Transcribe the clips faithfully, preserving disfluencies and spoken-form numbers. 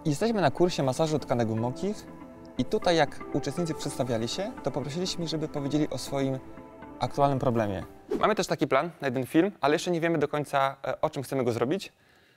Jesteśmy na kursie masażu tkanek głębokich i tutaj jak uczestnicy przedstawiali się, to poprosiliśmy, żeby powiedzieli o swoim aktualnym problemie. Mamy też taki plan na jeden film, ale jeszcze nie wiemy do końca, o czym chcemy go zrobić.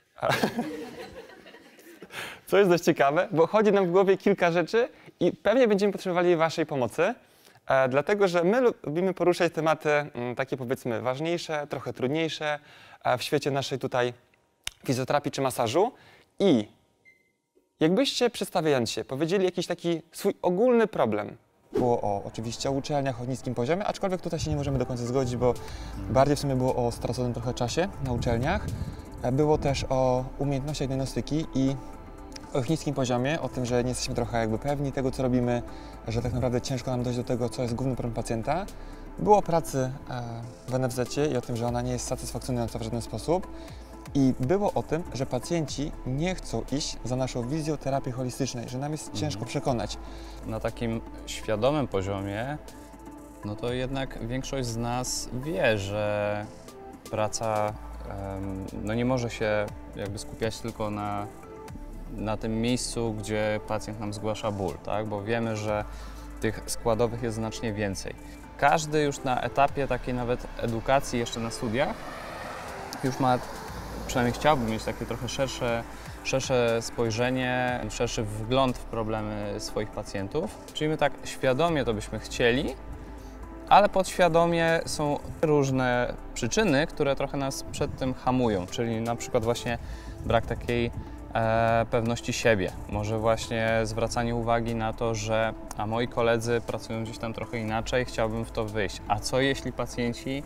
Co jest dość ciekawe, bo chodzi nam w głowie kilka rzeczy i pewnie będziemy potrzebowali waszej pomocy, e, dlatego że my lubimy poruszać tematy m, takie powiedzmy ważniejsze, trochę trudniejsze e, w świecie naszej tutaj fizjoterapii czy masażu i jakbyście przedstawiając się powiedzieli jakiś taki swój ogólny problem. Było o oczywiście o uczelniach o niskim poziomie, aczkolwiek tutaj się nie możemy do końca zgodzić, bo bardziej w sumie było o straconym trochę czasie na uczelniach. Było też o umiejętnościach diagnostyki i o ich niskim poziomie, o tym, że nie jesteśmy trochę jakby pewni tego, co robimy, że tak naprawdę ciężko nam dojść do tego, co jest główny problem pacjenta. Było o pracy w en ef zecie i o tym, że ona nie jest satysfakcjonująca w żaden sposób. I było o tym, że pacjenci nie chcą iść za naszą wizją terapii holistycznej, że nam jest mhm. ciężko przekonać. Na takim świadomym poziomie, no to jednak większość z nas wie, że praca no nie może się jakby skupiać tylko na, na tym miejscu, gdzie pacjent nam zgłasza ból, tak? Bo wiemy, że tych składowych jest znacznie więcej. Każdy już na etapie takiej nawet edukacji jeszcze na studiach już ma, przynajmniej chciałby mieć takie trochę szersze, szersze spojrzenie, szerszy wgląd w problemy swoich pacjentów. Czyli my tak świadomie to byśmy chcieli, ale podświadomie są różne przyczyny, które trochę nas przed tym hamują, czyli na przykład właśnie brak takiej e, pewności siebie. Może właśnie zwracanie uwagi na to, że a moi koledzy pracują gdzieś tam trochę inaczej, chciałbym w to wyjść. A co jeśli pacjenci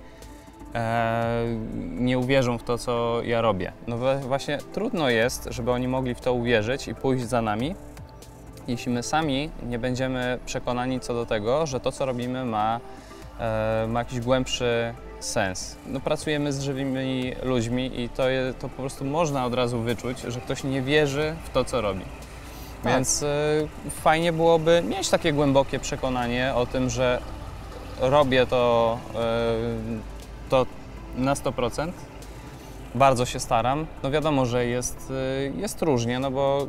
e, nie uwierzą w to, co ja robię? No właśnie trudno jest, żeby oni mogli w to uwierzyć i pójść za nami, jeśli my sami nie będziemy przekonani co do tego, że to, co robimy, ma ma jakiś głębszy sens. No, pracujemy z żywymi ludźmi i to, je, to po prostu można od razu wyczuć, że ktoś nie wierzy w to, co robi. Tak. Więc y, fajnie byłoby mieć takie głębokie przekonanie o tym, że robię to, y, to na sto procent. Bardzo się staram. No wiadomo, że jest, y, jest różnie, no bo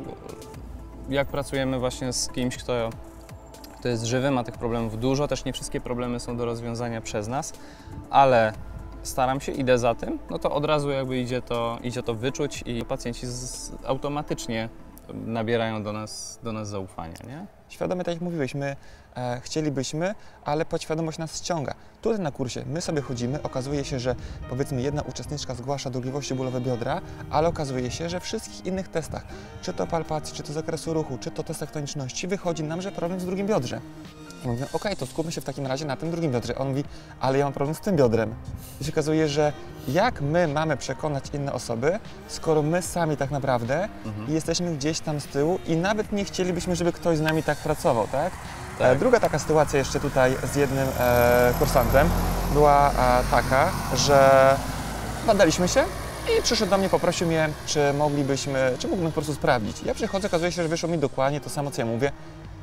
jak pracujemy właśnie z kimś, kto to jest żywy, ma tych problemów dużo, też nie wszystkie problemy są do rozwiązania przez nas, ale staram się, idę za tym, no to od razu jakby idzie to, idzie to wyczuć i pacjenci z, automatycznie nabierają do nas, do nas zaufania, nie? Świadomie, tak jak mówiłeś, my e, chcielibyśmy, ale podświadomość nas ściąga. Tutaj na kursie my sobie chodzimy, okazuje się, że powiedzmy jedna uczestniczka zgłasza dolegliwości bólowe biodra, ale okazuje się, że w wszystkich innych testach, czy to palpacji, czy to zakresu ruchu, czy to testach toniczności, wychodzi nam, że problem z drugim biodrze. I mówię, okej, okay, to skupmy się w takim razie na tym drugim biodrze. On mówi, ale ja mam problem z tym biodrem. I się okazuje, że jak my mamy przekonać inne osoby, skoro my sami tak naprawdę mhm. jesteśmy gdzieś tam z tyłu i nawet nie chcielibyśmy, żeby ktoś z nami tak pracował, tak? tak. E, druga taka sytuacja jeszcze tutaj z jednym e, kursantem była e, taka, że badaliśmy się i przyszedł do mnie, poprosił mnie, czy moglibyśmy, czy mógłbym po prostu sprawdzić. Ja przychodzę, okazuje się, że wyszło mi dokładnie to samo, co ja mówię.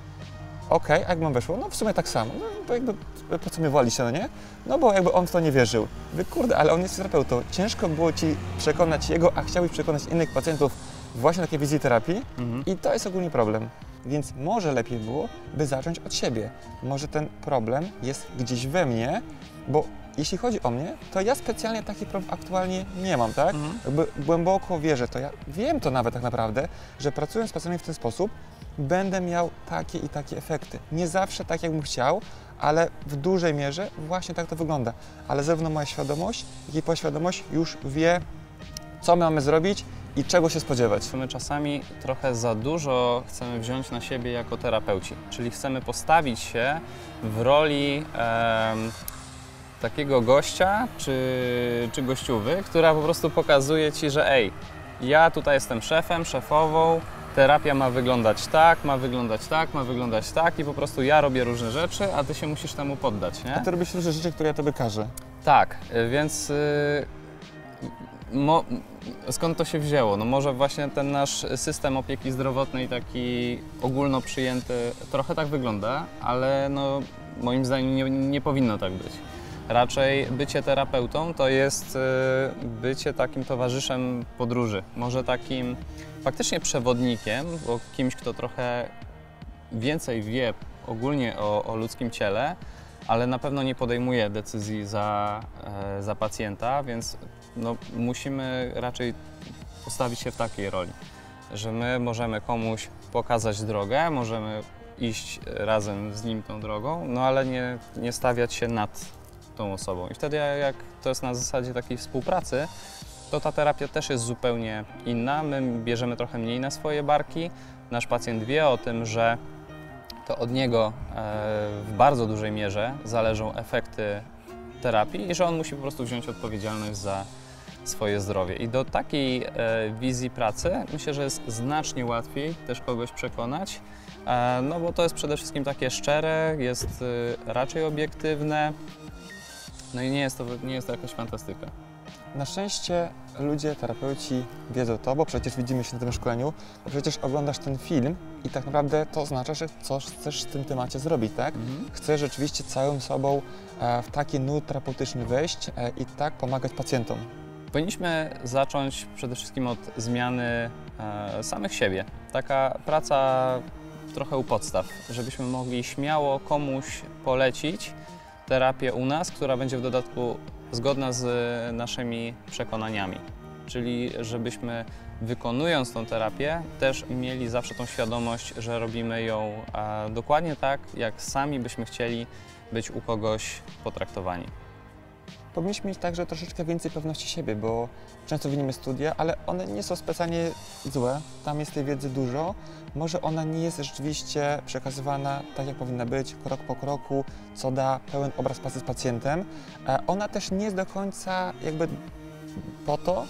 Okej, okay, a jak mam weszło? No w sumie tak samo. No bo jakby, po co mnie wolicie, no nie? No bo jakby on w to nie wierzył. Wy, kurde, ale on jest terapeutą. Ciężko było ci przekonać jego, a chciałbyś przekonać innych pacjentów właśnie takiej wizji terapii mhm. i to jest ogólnie problem. Więc może lepiej było, by zacząć od siebie. Może ten problem jest gdzieś we mnie, bo jeśli chodzi o mnie, to ja specjalnie taki problem aktualnie nie mam, tak? Mhm. Jakby głęboko wierzę to, ja wiem to nawet tak naprawdę, że pracując z pacjentem w ten sposób, będę miał takie i takie efekty. Nie zawsze tak, jakbym chciał, ale w dużej mierze właśnie tak to wygląda. Ale zarówno moja świadomość, jak i podświadomość już wie, co my mamy zrobić i czego się spodziewać. My czasami trochę za dużo chcemy wziąć na siebie jako terapeuci, czyli chcemy postawić się w roli e, takiego gościa czy, czy gościuwy, która po prostu pokazuje ci, że ej, ja tutaj jestem szefem, szefową, terapia ma wyglądać tak, ma wyglądać tak, ma wyglądać tak i po prostu ja robię różne rzeczy, a ty się musisz temu poddać, nie? A ty robisz różne rzeczy, które ja tobie każę. Tak, więc yy, mo, skąd to się wzięło? No może właśnie ten nasz system opieki zdrowotnej taki ogólno przyjęty trochę tak wygląda, ale no moim zdaniem nie, nie powinno tak być. Raczej bycie terapeutą to jest y, bycie takim towarzyszem podróży. Może takim faktycznie przewodnikiem, bo kimś, kto trochę więcej wie ogólnie o, o ludzkim ciele, ale na pewno nie podejmuje decyzji za, e, za pacjenta, więc no, musimy raczej postawić się w takiej roli, że my możemy komuś pokazać drogę, możemy iść razem z nim tą drogą, no ale nie, nie stawiać się nad tą osobą. I wtedy jak to jest na zasadzie takiej współpracy, to ta terapia też jest zupełnie inna. My bierzemy trochę mniej na swoje barki. Nasz pacjent wie o tym, że to od niego w bardzo dużej mierze zależą efekty terapii i że on musi po prostu wziąć odpowiedzialność za swoje zdrowie. I do takiej wizji pracy myślę, że jest znacznie łatwiej też kogoś przekonać, no bo to jest przede wszystkim takie szczere, jest raczej obiektywne, no i nie jest to, nie jest to jakaś fantastyka. Na szczęście ludzie, terapeuci wiedzą to, bo przecież widzimy się na tym szkoleniu, bo przecież oglądasz ten film i tak naprawdę to oznacza, że coś chcesz w tym temacie zrobić, tak? Mhm. Chcesz rzeczywiście całym sobą w taki nurt terapeutyczny wejść i tak pomagać pacjentom. Powinniśmy zacząć przede wszystkim od zmiany e, samych siebie. Taka praca trochę u podstaw, żebyśmy mogli śmiało komuś polecić terapię u nas, która będzie w dodatku zgodna z naszymi przekonaniami. Czyli żebyśmy wykonując tą terapię też mieli zawsze tą świadomość, że robimy ją e, dokładnie tak, jak sami byśmy chcieli być u kogoś potraktowani. Powinniśmy mieć także troszeczkę więcej pewności siebie, bo często winimy studia, ale one nie są specjalnie złe, tam jest tej wiedzy dużo. Może ona nie jest rzeczywiście przekazywana tak, jak powinna być, krok po kroku, co da pełen obraz pracy z pacjentem. Ona też nie jest do końca jakby po to,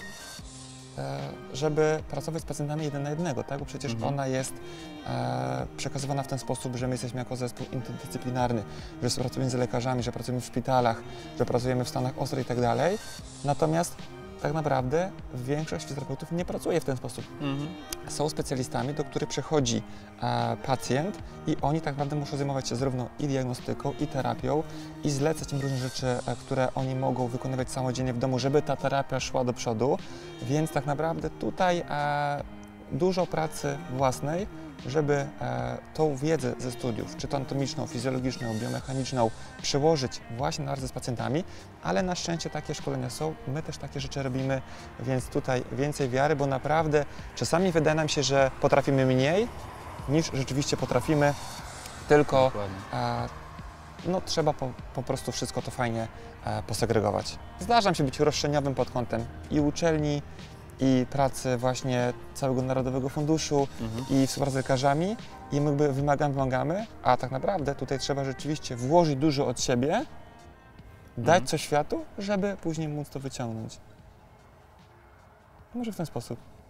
żeby pracować z pacjentami jeden na jednego, tak? Bo przecież mhm. ona jest e, przekazywana w ten sposób, że my jesteśmy jako zespół interdyscyplinarny, że pracujemy z lekarzami, że pracujemy w szpitalach, że pracujemy w stanach ostrych i tak dalej. Natomiast tak naprawdę większość fizjoterapeutów nie pracuje w ten sposób. Mhm. Są specjalistami, do których przychodzi e, pacjent i oni tak naprawdę muszą zajmować się zarówno i diagnostyką, i terapią, i zlecać im różne rzeczy, e, które oni mogą wykonywać samodzielnie w domu, żeby ta terapia szła do przodu. Więc tak naprawdę tutaj e, dużo pracy własnej, żeby e, tą wiedzę ze studiów, czy to anatomiczną, fizjologiczną, biomechaniczną, przełożyć właśnie na pracę z pacjentami, ale na szczęście takie szkolenia są, my też takie rzeczy robimy, więc tutaj więcej wiary, bo naprawdę czasami wydaje nam się, że potrafimy mniej, niż rzeczywiście potrafimy, tylko e, no, trzeba po, po prostu wszystko to fajnie e, posegregować. Zdarza mi się być roszczeniowym pod kątem i uczelni, i pracy właśnie całego Narodowego Funduszu mhm. i współpracy z lekarzami i my wymagamy, wymagamy, a tak naprawdę tutaj trzeba rzeczywiście włożyć dużo od siebie, dać mhm. coś światu, żeby później móc to wyciągnąć. Może w ten sposób.